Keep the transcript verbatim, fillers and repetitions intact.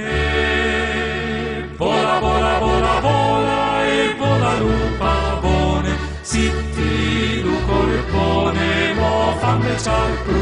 E vola, vola, vola, vola, e vola lupa bone, zitti lu corpone, mo fammi cial